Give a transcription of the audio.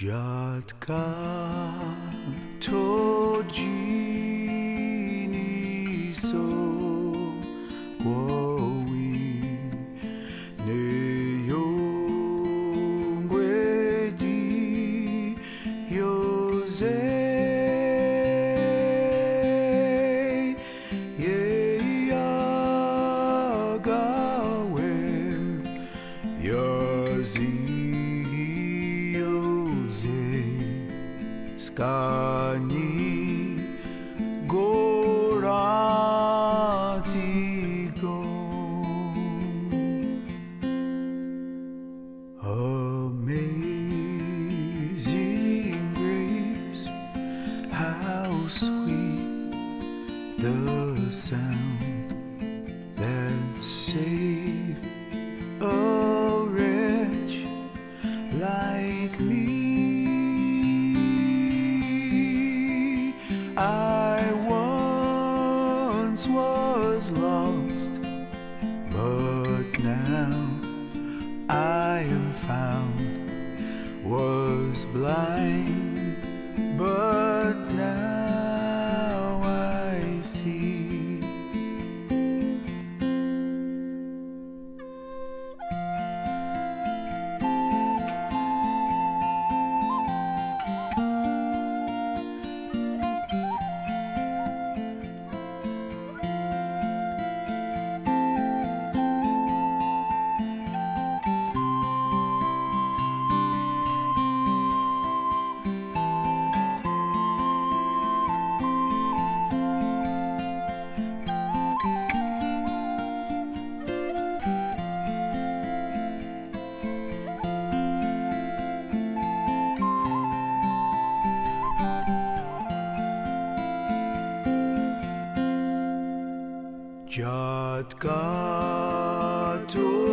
Rzadka to dzini so głowi nie yongwe di yoze ye yagawe yazi Skani goratigo Amazing grace, how sweet the sound that saved a wretch like me. I once was lost, but now I am found. Was blind, but now I see. Rzadka to